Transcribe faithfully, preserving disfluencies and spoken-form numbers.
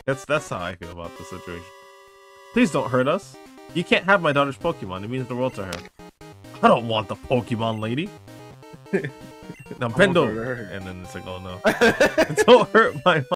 That's that's how I feel about the situation. Please don't hurt us. You can't have my daughter's Pokemon. It means the world to her. I don't want the Pokemon lady. Now bend over. And then it's like, oh no. Don't hurt my